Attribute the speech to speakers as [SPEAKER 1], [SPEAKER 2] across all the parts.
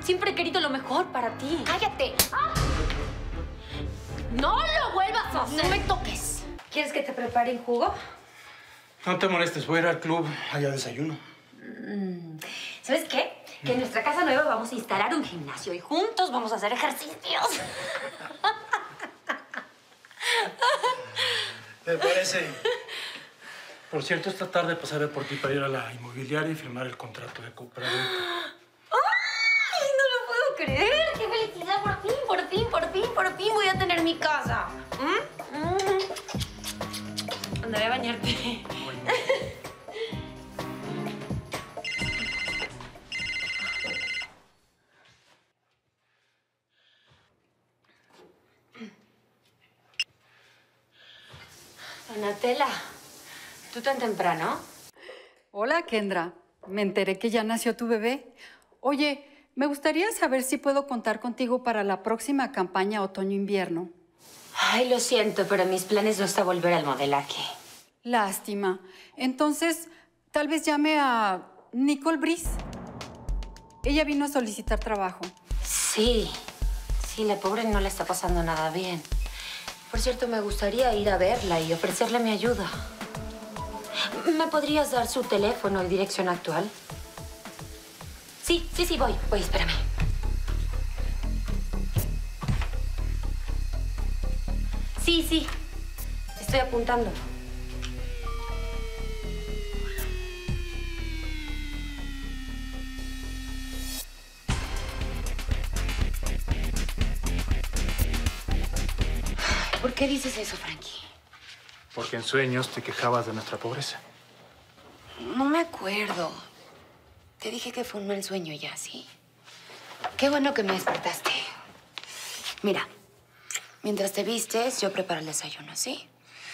[SPEAKER 1] Siempre he querido lo mejor para ti.
[SPEAKER 2] ¡Cállate!
[SPEAKER 1] ¡Ah! ¡No lo vuelvas a hacer!
[SPEAKER 2] ¡No me toques!
[SPEAKER 1] ¿Quieres que te prepare un jugo?
[SPEAKER 3] No te molestes, voy a ir al club. Allá desayuno.
[SPEAKER 1] ¿Sabes qué? Que en nuestra casa nueva vamos a instalar un gimnasio y juntos vamos a hacer ejercicios.
[SPEAKER 3] ¿Te parece? Por cierto, esta tarde pasaré por ti para ir a la inmobiliaria y firmar el contrato de compraventa.
[SPEAKER 1] ¡Ay, no lo puedo creer! ¡Qué felicidad! Por fin, por fin, por fin, por fin voy a tener mi casa. Andaré a bañarte. Donatella, ¿tú tan temprano?
[SPEAKER 4] Hola, Kendra. Me enteré que ya nació tu bebé. Oye, me gustaría saber si puedo contar contigo para la próxima campaña otoño-invierno.
[SPEAKER 1] Ay, lo siento, pero mis planes no está volver al modelaje.
[SPEAKER 4] Lástima. Entonces, tal vez llame a Nicole Brice. Ella vino a solicitar trabajo.
[SPEAKER 1] Sí, la pobre no le está pasando nada bien. Por cierto, me gustaría ir a verla y ofrecerle mi ayuda. ¿Me podrías dar su teléfono y dirección actual? Sí, voy, espérame. Sí, estoy apuntando. ¿Por qué dices eso, Frankie?
[SPEAKER 3] Porque en sueños te quejabas de nuestra pobreza.
[SPEAKER 2] No me acuerdo. Te dije que fue un mal sueño ya, ¿sí? Qué bueno que me despertaste. Mira, mientras te vistes, yo preparo el desayuno, ¿sí?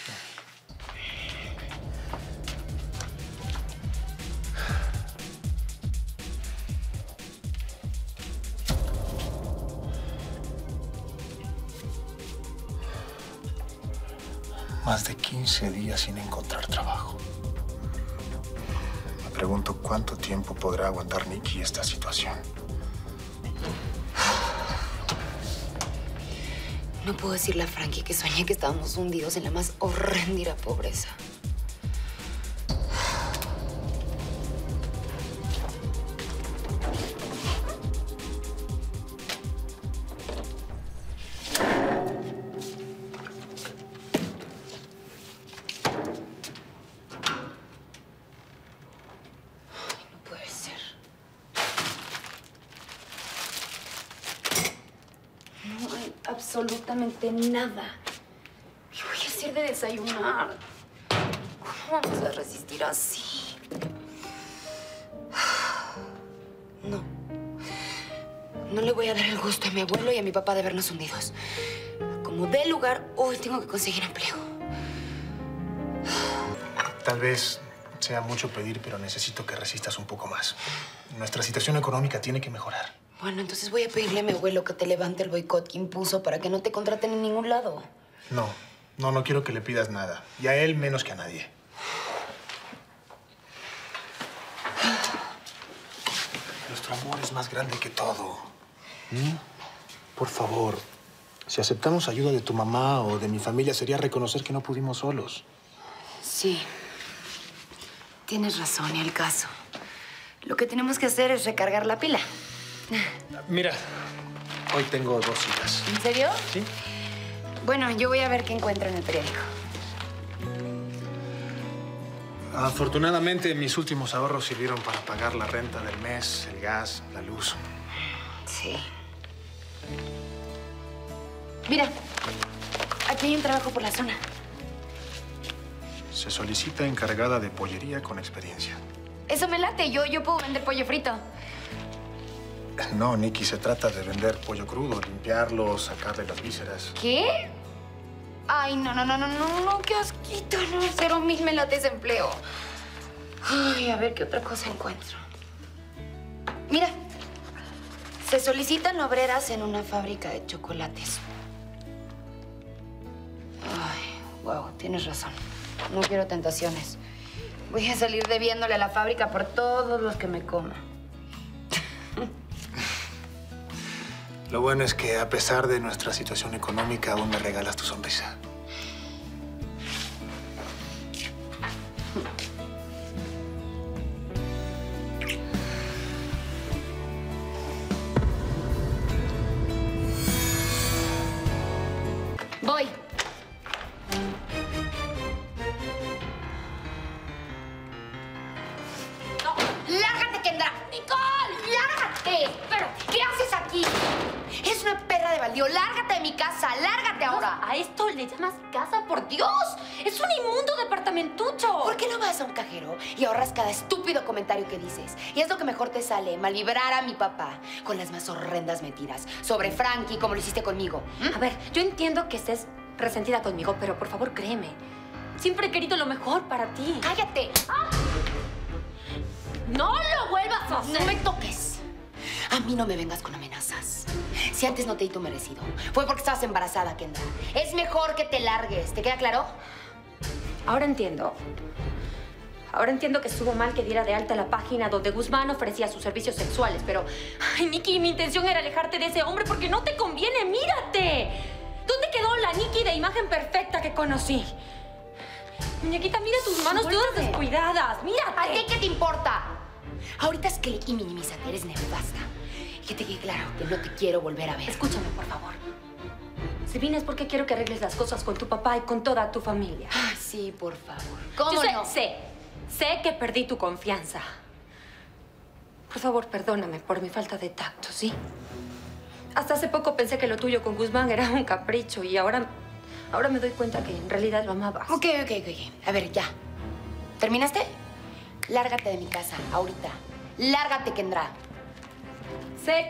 [SPEAKER 5] Más de 15 días sin encontrar trabajo. Me pregunto cuánto tiempo podrá aguantar Nikki esta situación.
[SPEAKER 2] No puedo decirle a Frankie que soñé que estábamos hundidos en la más horrenda pobreza. Absolutamente nada. ¿Qué voy a hacer de desayunar? ¿Cómo vamos a resistir así? No le voy a dar el gusto a mi abuelo y a mi papá de vernos hundidos. Como dé lugar, hoy tengo que conseguir empleo.
[SPEAKER 5] Tal vez sea mucho pedir, pero necesito que resistas un poco más. Nuestra situación económica tiene que mejorar.
[SPEAKER 2] Bueno, entonces voy a pedirle a mi abuelo que te levante el boicot que impuso para que no te contraten en ningún lado.
[SPEAKER 5] No quiero que le pidas nada. Y a él menos que a nadie. Nuestro amor es más grande que todo. Por favor, si aceptamos ayuda de tu mamá o de mi familia, sería reconocer que no pudimos solos.
[SPEAKER 2] Sí. Tienes razón, y el caso. Lo que tenemos que hacer es recargar la pila.
[SPEAKER 5] Mira, hoy tengo 2 citas.
[SPEAKER 2] ¿En serio?
[SPEAKER 5] Sí.
[SPEAKER 2] Bueno, yo voy a ver qué encuentro en el periódico.
[SPEAKER 5] Afortunadamente, mis últimos ahorros sirvieron para pagar la renta del mes, el gas, la luz.
[SPEAKER 2] Sí. Mira, aquí hay un trabajo por la zona.
[SPEAKER 5] Se solicita encargada de pollería con experiencia.
[SPEAKER 2] Eso me late. Yo puedo vender pollo frito.
[SPEAKER 5] No, Nikki, se trata de vender pollo crudo, limpiarlo, sacarle las vísceras.
[SPEAKER 2] ¿Qué? Ay, no, qué asquito, no, 0,000 me late ese empleo. Ay, a ver qué otra cosa encuentro. Mira, se solicitan obreras en una fábrica de chocolates. Ay, wow, tienes razón. No quiero tentaciones. Voy a salir debiéndole a la fábrica por todos los que me coma.
[SPEAKER 5] Lo bueno es que a pesar de nuestra situación económica, aún me regalas tu sonrisa.
[SPEAKER 2] Voy. No, lárgate, Kendra. ¡Nicole! ¡Lárgate! Pero, ¿qué haces aquí? Es una perra de baldío. Lárgate de mi casa. Lárgate ahora.
[SPEAKER 1] ¿A esto le llamas casa? ¡Por Dios! ¡Es un inmundo departamentucho!
[SPEAKER 2] ¿Por qué no vas a un cajero y ahorras cada estúpido comentario que dices? Y es lo que mejor te sale, malvibrar a mi papá con las más horrendas mentiras sobre Frankie, como lo hiciste conmigo.
[SPEAKER 1] A ver, yo entiendo que estés resentida conmigo, pero por favor, créeme. Siempre he querido lo mejor para ti.
[SPEAKER 2] ¡Cállate!
[SPEAKER 1] ¡Ah! ¡No lo vuelvas a hacer!
[SPEAKER 2] ¡No me toques! A mí no me vengas con amenazas. Si antes no te di tu merecido, fue porque estabas embarazada, Kendra. Es mejor que te largues. ¿Te queda claro?
[SPEAKER 1] Ahora entiendo. Ahora entiendo que estuvo mal que diera de alta la página donde Guzmán ofrecía sus servicios sexuales, pero... Ay, Nikki, mi intención era alejarte de ese hombre porque no te conviene. ¡Mírate! ¿Dónde quedó la Nikki de imagen perfecta que conocí? Muñequita, mira tus manos todas descuidadas. ¡Mírate!
[SPEAKER 2] ¿A ti qué te importa? Ahorita es clic y minimízate. Eres nefasta. Y que te quede claro que no te quiero volver a ver.
[SPEAKER 1] Escúchame, por favor. Si vienes porque quiero que arregles las cosas con tu papá y con toda tu familia.
[SPEAKER 2] Ay, sí, por favor. ¿Cómo
[SPEAKER 1] Yo
[SPEAKER 2] no?
[SPEAKER 1] sé que perdí tu confianza. Por favor, perdóname por mi falta de tacto, ¿sí? Hasta hace poco pensé que lo tuyo con Guzmán era un capricho y ahora me doy cuenta que en realidad lo amabas.
[SPEAKER 2] Ok. A ver, ya. ¿Terminaste? Lárgate de mi casa, ahorita. Lárgate, Kendra.
[SPEAKER 1] Sé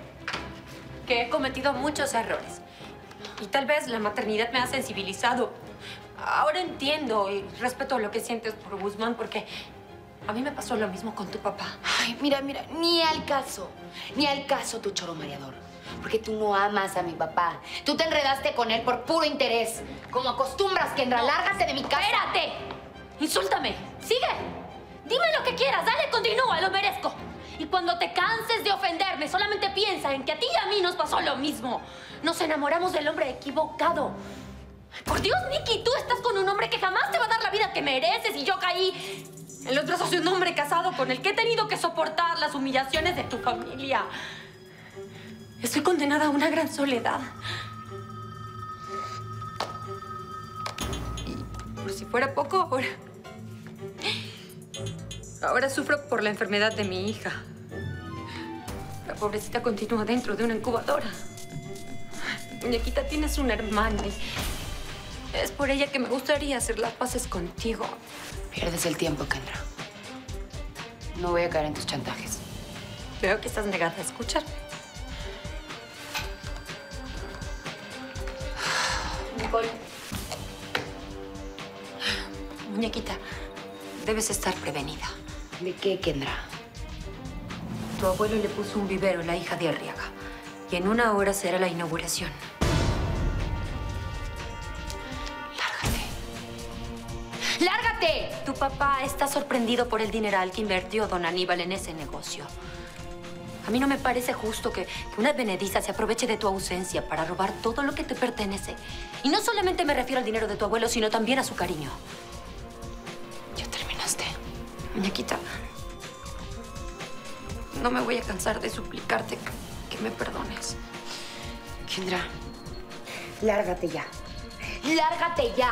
[SPEAKER 1] que he cometido muchos errores. Y tal vez la maternidad me ha sensibilizado. Ahora entiendo y respeto lo que sientes por Guzmán porque a mí me pasó lo mismo con tu papá.
[SPEAKER 2] Ay, mira, ni al caso tu choro mareador. Porque tú no amas a mi papá. Tú te enredaste con él por puro interés. Como acostumbras, Kendra.
[SPEAKER 1] No.
[SPEAKER 2] Lárgate de mi casa.
[SPEAKER 1] ¡Espérate! ¡Insúltame! ¡Sigue! Dime lo que quieras. Dale, continúa. Lo merezco. Y cuando te canses de ofenderme, solamente piensa en que a ti y a mí nos pasó lo mismo. Nos enamoramos del hombre equivocado. Por Dios, Nikki, tú estás con un hombre que jamás te va a dar la vida que mereces y yo caí en los brazos de un hombre casado con el que he tenido que soportar las humillaciones de tu familia. Estoy condenada a una gran soledad. Y por si fuera poco, ahora sufro por la enfermedad de mi hija. La pobrecita continúa dentro de una incubadora. Muñequita, tienes una hermana y es por ella que me gustaría hacer las paces contigo.
[SPEAKER 2] Pierdes el tiempo, Kendra. No voy a caer en tus chantajes.
[SPEAKER 1] Veo que estás negada a escucharme. Nicole. Muñequita, debes estar prevenida.
[SPEAKER 2] ¿De qué, Kendra?
[SPEAKER 1] Tu abuelo le puso un vivero a la hija de Arriaga. Y en 1 hora será la inauguración.
[SPEAKER 2] ¡Lárgate!
[SPEAKER 1] Tu papá está sorprendido por el dineral que invirtió don Aníbal en ese negocio. A mí no me parece justo que una advenediza se aproveche de tu ausencia para robar todo lo que te pertenece. Y no solamente me refiero al dinero de tu abuelo, sino también a su cariño.
[SPEAKER 2] ¿Ya terminaste?
[SPEAKER 1] Muñequita, no me voy a cansar de suplicarte que me perdones.
[SPEAKER 2] Kendra, lárgate ya. ¡Lárgate ya!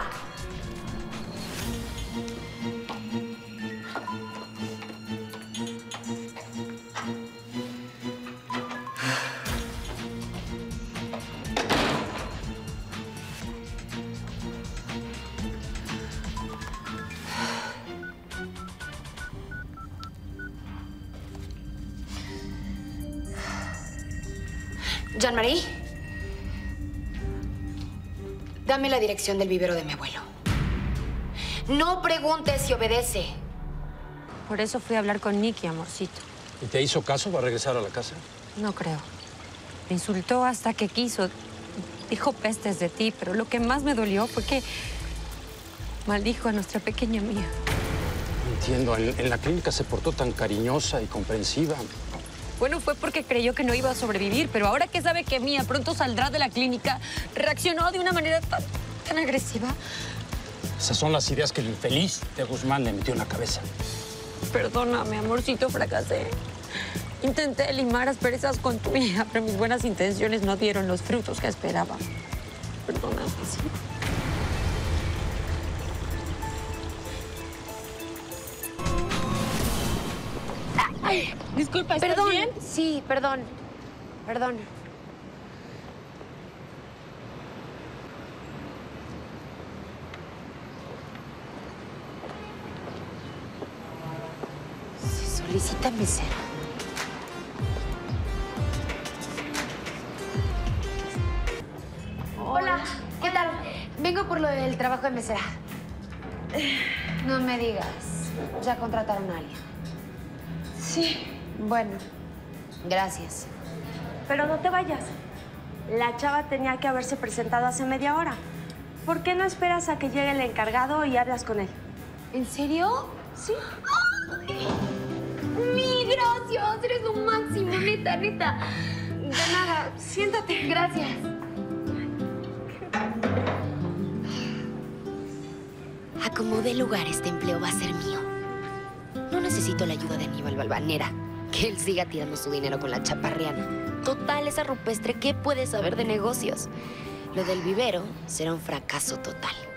[SPEAKER 2] Jean-Marie, dame la dirección del vivero de mi abuelo. No preguntes si obedece.
[SPEAKER 1] Por eso fui a hablar con Nikki, amorcito.
[SPEAKER 6] ¿Y te hizo caso para regresar a la casa?
[SPEAKER 1] No creo. Me insultó hasta que quiso. Dijo pestes de ti, pero lo que más me dolió fue que maldijo a nuestra pequeña mía.
[SPEAKER 6] Entiendo. En la clínica se portó tan cariñosa y comprensiva.
[SPEAKER 7] Bueno, fue porque creyó que no iba a sobrevivir, pero ahora que sabe que Mía pronto saldrá de la clínica, reaccionó de una manera tan agresiva.
[SPEAKER 6] Esas son las ideas que el infeliz de Guzmán le metió en la cabeza.
[SPEAKER 7] Perdóname, amorcito, fracasé. Intenté limar asperezas con tu hija, pero mis buenas intenciones no dieron los frutos que esperaba. Perdóname, sí. Ay, disculpa, ¿estás
[SPEAKER 1] Perdón.
[SPEAKER 7] bien?
[SPEAKER 1] Sí, perdón. Perdón. Se solicita mesero. Hola, ¿qué tal? Vengo por lo del trabajo de mesera. No me digas. Ya contrataron a alguien.
[SPEAKER 8] Sí,
[SPEAKER 1] Bueno, gracias.
[SPEAKER 8] pero no te vayas. La chava tenía que haberse presentado hace media hora. ¿Por qué no esperas a que llegue el encargado y hablas con él?
[SPEAKER 1] ¿En serio?
[SPEAKER 8] Sí.
[SPEAKER 1] ¡Mil gracias! Eres lo máximo, neta, neta.
[SPEAKER 8] De nada, siéntate.
[SPEAKER 1] Gracias. A como dé lugar, este empleo va a ser mío. No necesito la ayuda de Aníbal Balvanera. Que él siga tirando su dinero con la chaparriana. Total, esa rupestre, ¿qué puede saber de negocios? Lo del vivero será un fracaso total.